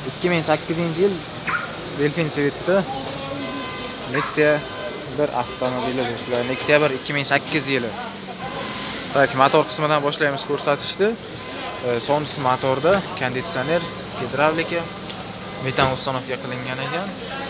2008-yil Delfin Svetda Nexia bir avtomobili do'stlar. Nexia 1 2008 yili. Tak, motor qismidan boshlaymiz ko'rsatishni. Sonus motorda konditsioner, gidravlika, metan uстановка qilingan ekan.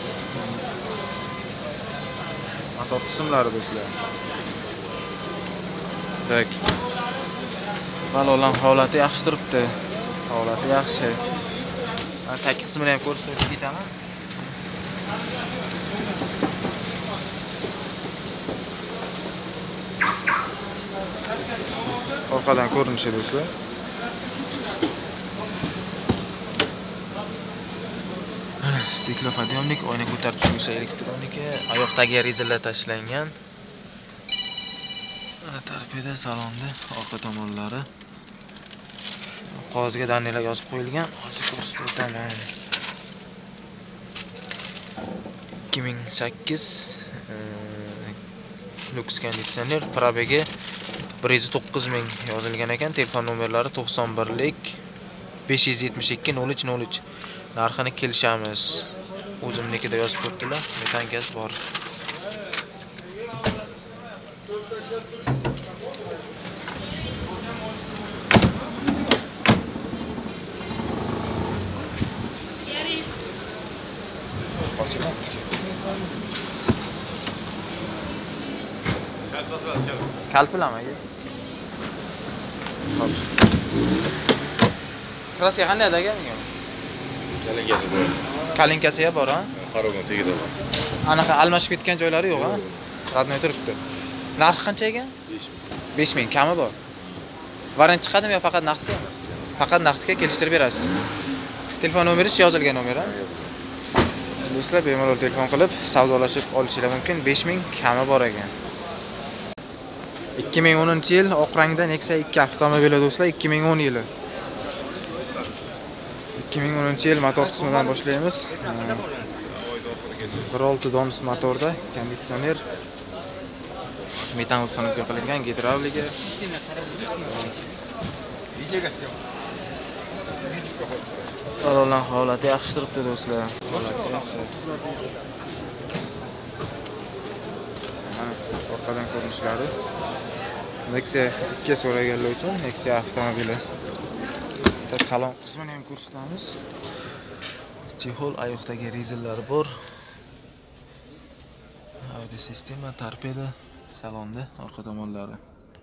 Motor qismlari do'stlar. Tak. Balonlar holati yaxshi turibdi. Holati yaxshi. Tak qismini ham ko'rsatib ketaman. Orqadan ko'rinishi do'stlar. Mana stiklopodъемник, oyna ko'tarib tushuvchi elektronika, oyoqdagi rezalar tashlangan. Mana torpeda salonda orqa tomonlari. Qog'ozga dannelar yozib qo'yilgan. Hozir ko'rsatib o'taman. 2008 Lux konditsioner, probegi 109 ming yozilgan ekan. Telefon nomerlari 91lik 572 0303. Narxini kelishamiz. O'zimnikida yozib qo'yibdilar. Metan gaz bor. Kalt bilanmi? Xo'p. Kraska qanday aka? Kalinkasi bor. Kalinkasi ham bor, ha? Qaroqning tagida bor. Anaqa almashib ketgan joylari yo'q, ha? Radnoy turibdi. Narxi qancha ekan? 5 ming, kami bor. Variant chiqadimi yo faqat naqdga? Faqat naqdga kelishtirib berasiz. Telefon nomeringiz yozilgan nomer, ha? Do'stlar, bemalol telefon qilib savdolashib olishingiz mumkin. 5 ming kami bor ekan. 2010-yil oq rangda Nexia 2 avtomobili do'stlar, 2010 yili. 2010-yil motor qismidan boshlaymiz. 1.6 donus motorda konditsioner, metan uстановка qilingan, gidravlika. Balonlar holati yaxshi turibdi do'stlar. Holati yaxshi. Mana orqadan ko'rinishlari. Nexia 2 so'raganlar uchun Nexia avtomobili. Tak, salon qismini ham ko'rsatamiz. Chexol, oyoqdagi rezillari bor. Audio sistema, torpeda salonda orqa tomonlari.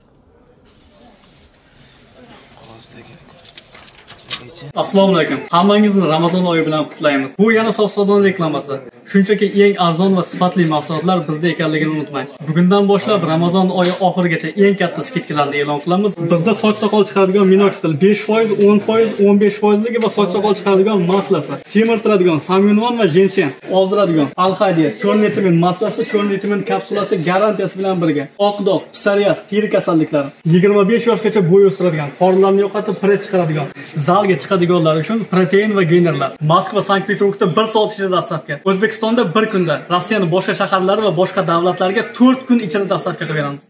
Qog'ozdagi Assalomu alaykum. Hammangizni Ramazon oyi bilan qutlaymiz. Bu yana Sof-Sodon reklamasi. Shunchaki eng arzon va sifatli mahsulotlar bizda ekanligini unutmang. Bugundan boshlab Ramazon oyi oxirigacha eng katta skidkalarni e'lon qilamiz. Bizda soch soqol chiqaradigan minoxidil 5%, 10%, 15%ligi va soch soqol chiqaradigan maslasi, semirtiradigan samyunvan va jenshen, ozdiradigan alhadiya, chornitimin maslasi, chornitimin kapsulasi garantiyasi bilan birga. Oq dog', psoriaz, teri kasalliklari, 25 yoshgacha bo'y o'stiradigan, qorinlarni yo'qotib press chiqaradigan, zalga chiqadiganlar uchun protein va geynerlar. Moskva, Sankt-Peterburgda 1 soat ichida dastlabki. O'zbekistonda 1 kunda, Rossiyaning boshqa shaharlari va boshqa davlatlarga 4 kun ichida dastlabki qilib beramiz.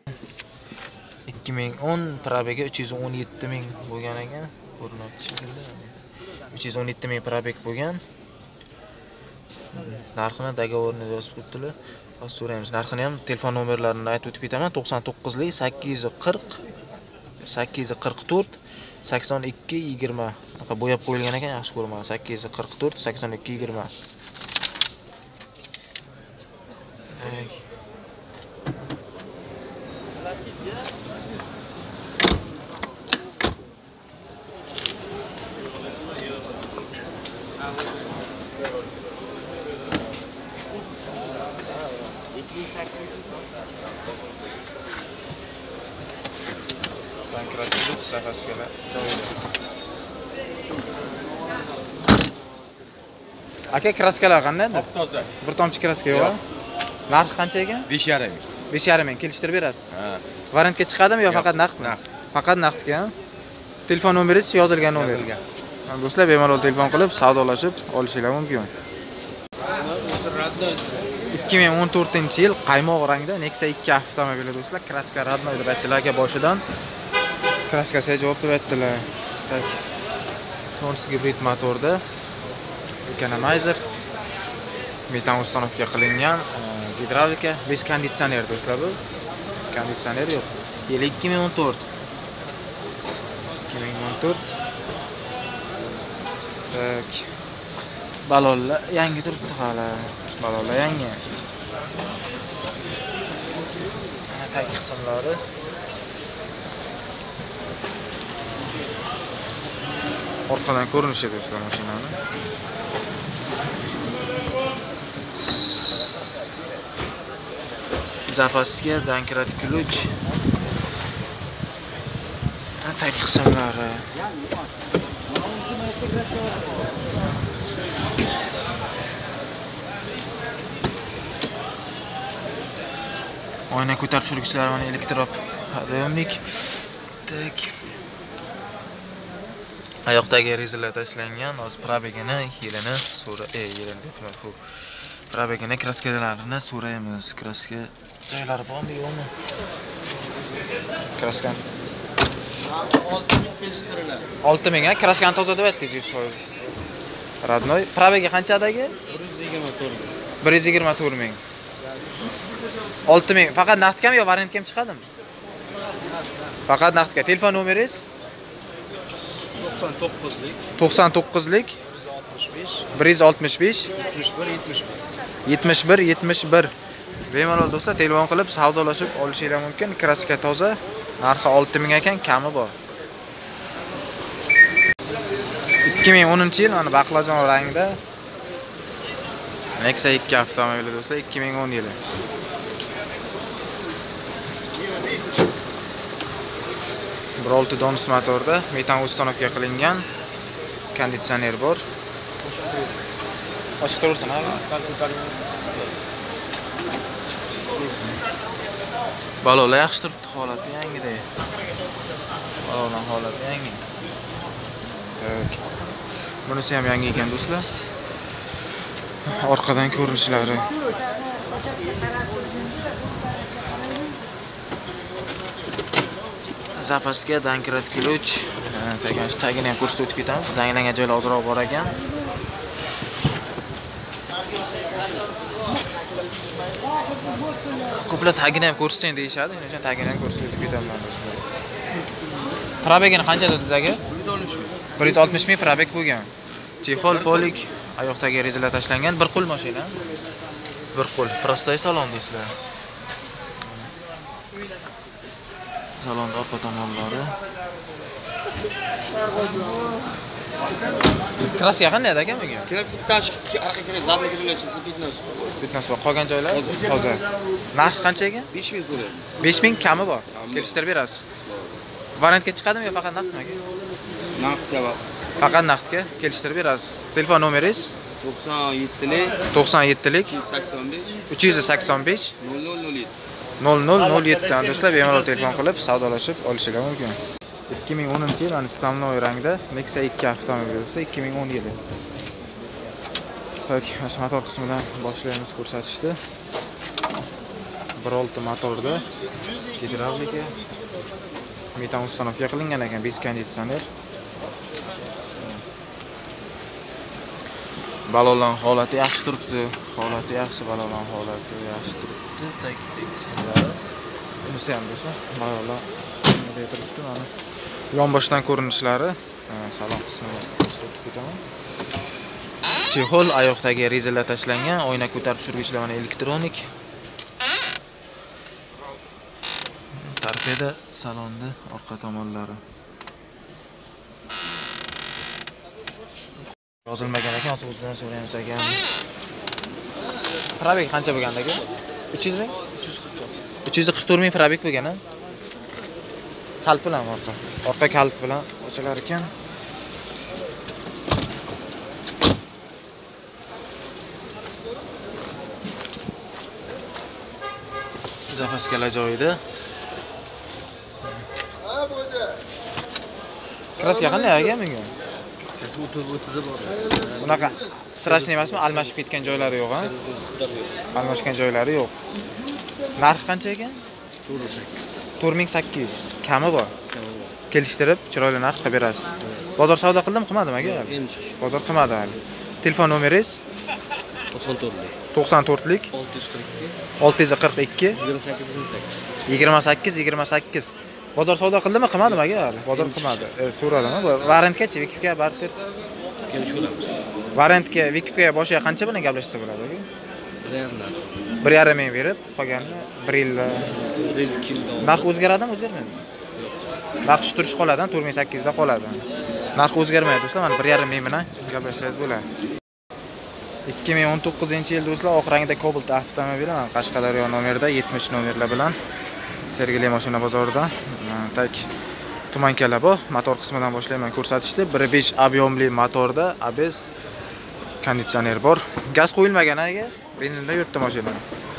2010 probegi 317 ming bo'lgan ekan. Ko'rinyapti shekilda. 317 ming probeg bo'lgan. Narxini dogovorni yozib qo'yibdilar. Hozir so'raymiz. Narxini ham, telefon nomerlarini aytib o'tib ketaman. 99lik 840 844 82 20. Anaqa bo'yab qo'yilgan ekan, yaxshi ko'raman. 844 82 20. Bankratlik sahasiga joyida. Aka, kraskalar qanday? Toza. Bir tomchi kraska yo'q. Narxi qancha ekan? 5,5 ming. 5,5 ming kelishtirib berasiz. Ha. Variantga chiqadimi yo faqat naqdmi? Naqd. Faqat naqdga. Telefon nomeringiz yozilgan nomer. Do'stlar, bemalol telefon qilib savdolashib olishingiz mumkin. 2014-yil qaymoq rangda Nexia 2 avtomobili do'stlar, kraska radnoy deb aytdilar aka boshidan. Kraskasiga javob berib aytdilar. Tak. Sonus gibrid motorda Economizer metan uстановка qilingan gidravlika, bez konditsioner do'stlar bu. Konditsioner yo'q. Yili 2014. 2014. Tak. Balonlar yangi turibdi hali. Balonlar yangi. Mana tag qismlari. Orqadan ko'rinishi do'stlar mashinani. Zapaska Dankirat ключ. Tag qismlari. Oyna ko'tarib tushirgichlar mana elektrop podъемник. Tak. Oyoqdagi rezalar tashlangan, hozir probegini, yilini, yilini aytman, fu. Probegini, kraskalarini so'raymiz. Kraska joylari bormi, yo'qmi? Kraskan 6000 ga kraskani toza deb aytdingiz 100%. Radnoy. Probegi qanchadagi? 124 ming. 6000. Faqat naqdkami yo variantkami chiqadimi? Faqat naqdga. Telefon nomeringiz? 99lik 165 71 bemalol do'stlar telefon qilib savdolashib olishingiz mumkin. Kraska toza, narxi 6000 ekan, kami bor. 2010-yil mana baqlajon rangda Nexia 2 avtomobili do'stlar, 2010 yili. Brolti Donus motorda metan uстановка qilingan konditsioner bor. Ochiq tursin abi. Balonlar yaxshi turibdi, holati yangida. Balonlar holati yangi. Tak. Bunisi ham yangi ekan do'stlar. Orqadan ko'rinishlari. Zapaska Dankirat ключ. Tagini ham ko'rsatib o'tib ketamiz. Zanglangan joylar ozroq bor ekan. Ko'plar tagini ham ko'rsating deyishadi. Shuning uchun tagini ham ko'rsatib o'tib ketaman do'stlar. Probegini qancha dedingiz aka? 160 ming probeg bo'lgan. Chexol, polik, oyoqdagi rezalar tashlangan, bir qo'l mashina. Bir qo'l, prostoy salon do'stlar. Salon orqa tomonlari. Kraska qanday aka bunga? Kraska tashqi orqa kira zabli kirilishi bitmas bor. Qolgan joylar toza. Narxi qancha ekan? 5000 so'raydi. 5000 kami bor. Kelishtirib berasiz. Variantga chiqadimi yo faqat naqdmi aka? Naqdga bor. Faqat naqdga kelishtirib berasiz. Telefon nomeringiz? 97lik 385 0007 dan do'stlar bemalol telefon qilib savdolashib olishingiz mumkin. 2010-yil mana stamnoy rangda Nexia 2 avtomobili bo'lsa 2010 yili. Tak, mana motor qismidan boshlaymiz ko'rsatishni. Brolti motorda gidravlika metan uстановка qilingan ekan, bez konditsioner. Balonlar holati yaxshi turibdi. Holati yaxshi, balonlar holati yaxshi turibdi. Tak qismlari. Bunisi ham do'stlar, balonlar bunday turibdi mana. Yonboshdan ko'rinishlari, salon qismini ko'rsatib ketaman. Chexol, oyoqdagi rezalar tashlangan, oyna ko'tarib tushirgichlar mana elektronik. Torpeda salonni orqa tomonlari. Yozilmagan ekan, hozir o'zidan so'raymiz ekan. Probeg qancha bo'lganda aka? 300 ming? 344 ming probeg bo'lgan-a? Kalit bilan orqa kalit bilan ochilar ekan. Zapaskalar joyida. Kraska qanday aka menga? Bunaqa strashniy emasmi? Almashib ketgan joylari yo'q, ha? Almashgan joylari yo'q. Narxi qancha ekan? 4800. Kami bor. Kelishtirib, chiroyli narx qilib berasiz. Bozor savdo qildim, qilmadim aka? Bozor qilmadi hali. Telefon nomeringiz 94lik 642 28 Bozor savdo qildimi, qilmadimi aka? Bozor qilmadi. So'radimi? Variantgachi, Vikipga barter. Variantga, Vikipga boshiga qancha bilan gaplashsa bo'ladi aka? 1,5 ming berib, qolganini 1 yil. Narx o'zgaradimi, o'zgarmaydi? Narx turish qoladi, 4800 da qoladi. Narx o'zgarmaydi do'stlar, mana 1,5 ming bilan gaplashsangiz bo'ladi. 2019-yil do'stlar, oq rangda Cobalt avtomobili, mana Qashqadaryo nomerida 70 nomerlar bilan Sergeli mashina bozorida. Tak tuman kalabo, motor qismidan boshlayman ko'rsatishdi. 1.5 объемli motorda ABS konditsioner bor. Gaz qo'yilmagan aka, benzinda yuribdi mashina.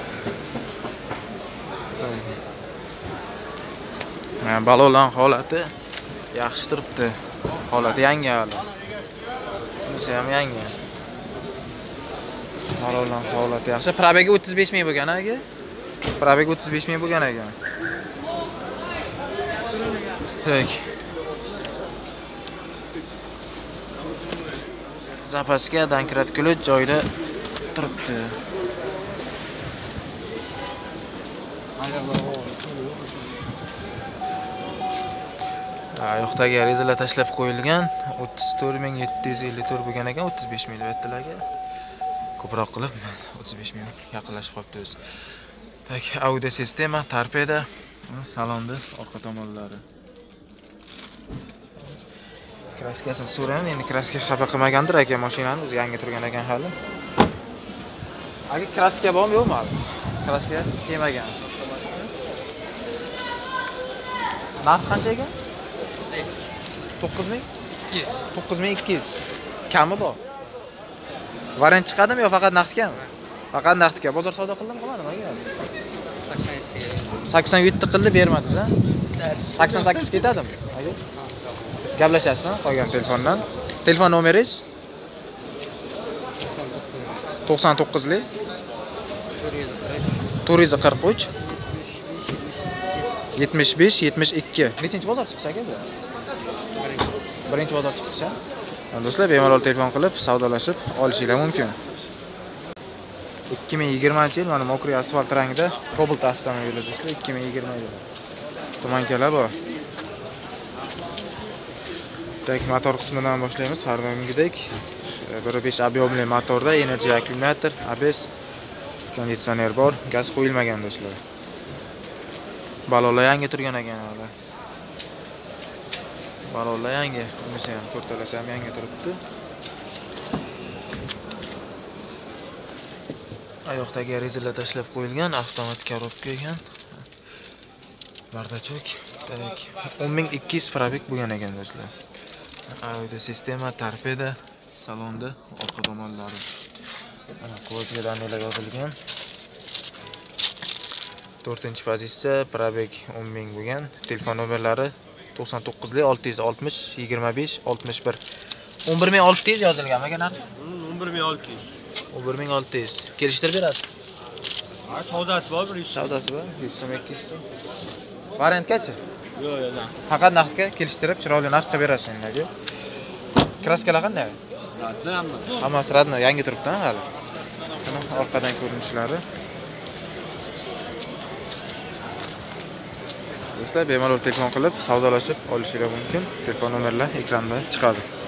Mana balonlar holati yaxshi turibdi. Holati yangi hali. Bunisi ham yangi. Balonlar holati yaxshi. Probegi 35 ming bo'lgan aka. Probegi 35 ming bo'lgan ekan. Tak. Zapaska Dankrat kult joyida turibdi. Yo'qdagi rezalar tashlab qo'yilgan. 34754 bo'lgan ekan, 35 ming deb aytdilar-ku. Ko'proq qilib 35 ming yaqinlashib qolibdi o'zi. Tak, audio sistema, torpeda, salonda orqa tomonlari. Kraskasini so'rayman, endi kraska xafa qilmagandir aka mashinani, o'zi yangi turgan ekan hali. Aka kraska bormi, yo'qmi hali? Kraska kelmagan. Narx qancha ekan? 9200. 9200. Kami bor. Variant chiqadimi yo faqat naqdgami? Faqat naqdga. Bozor savdo qildimi, qilmadimi aka? 87 qildi, bermadingiz, ha? 88 ketadimi aka? Gaplashasiz, qolgan telefondan. Telefon nomeringiz 99lik 443 75 72. Nechinchi bozor chiqish aka bu? Birinchi bozor chiqish. Do'stlar, bemalol telefon qilib savdolashib olishingiz mumkin. 2020-yil mana mokriy asfalt rangida Cobalt avtomobili do'stlar, 2020-yil. Tuman kalabo. Tak, motor qismidan boshlaymiz. Har doimgidek 1.5 объемli motorda energy akkumulyator, ABS konditsioner bor, gaz qo'yilmagan do'stlar. Balonlar yangi turgan ekan hali. Balonlar yangi, bunisi ham to'rtalasi ham yangi turibdi. Oyoqdagi rezalar tashlab qo'yilgan, avtomat korobka ekan. Bardachok, tak 10200 probeg bo'lgan ekan do'stlar. Audio sistema, torpeda, salonda orqa tomonlari. Mana ko'zga daniyalar yozilgan. 4-pozitsiya, probeg 10000 bo'lgan. Telefon nomerlari 99lik 660 25 61. 11600 yozilgan ekan narx. 11600. 11600. Kelishtirib berasiz. Savdasi bor, 100. Savdasi bor, 100 so'm. Variantgachi? Yo'q. Faqat naqdga kelishtirib, chiroyli narx qilib berasiz endi. Kraskalar qanday? Radna hammasi. Hammasi radna, yangi turibdi hali. Mana orqadan ko'rinishlari. Do'stlar, bemalol telefon qilib savdolashib olishingiz mumkin. Telefon nomerlar ekranda chiqadi.